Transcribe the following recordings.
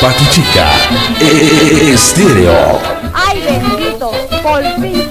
Pati Chica, estéreo. ¡Ay, bendito! ¡Por fin!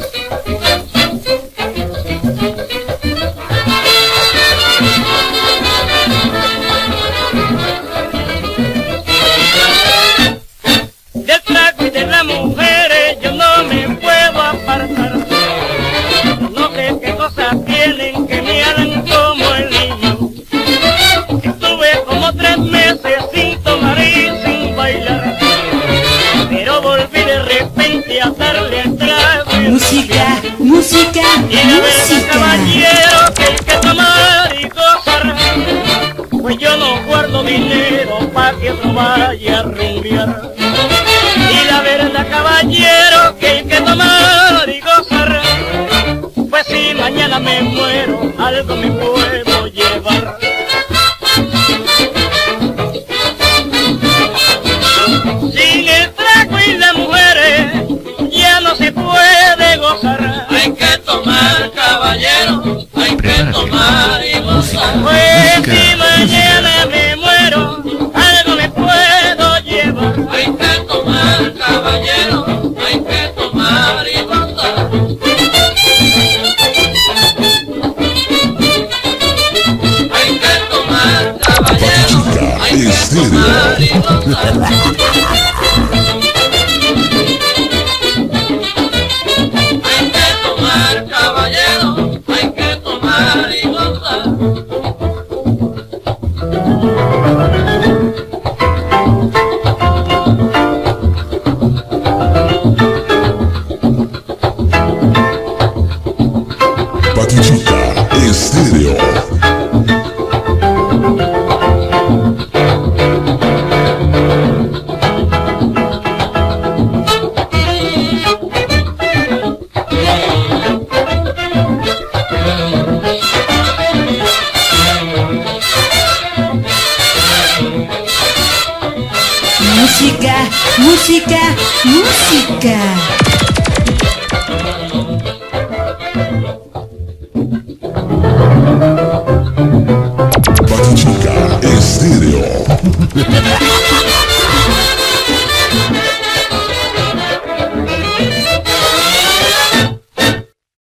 Del trago y de las mujeres yo no me puedo apartar. No sé qué cosas tienen que me hagan como el niño. Estuve como 3 meses sin tomar y sin bailar, pero volví de repente a darle el trago. Música, música, Y la verdad, música. caballero, que hay que tomar y gozar, pues yo no guardo dinero pa' que otro vaya a rumbear. Y la verdad, caballero, que hay que tomar y gozar, pues si mañana me muero, algo me puedo llevar. Sin el trago y las mujeres ya no se puede gozar. Hay que tomar, caballero, hay que tomar y gozar. Pues si mañana me muero, algo me puedo llevar. Hay que tomar, caballero, hay que tomar y gozar. Hay que tomar, caballero, hay que tomar y gozar. Hay que tomar, caballero, hay que tomar y gozar. Pati Chica, estéreo. Música, música, música. Pati Chica, estéreo.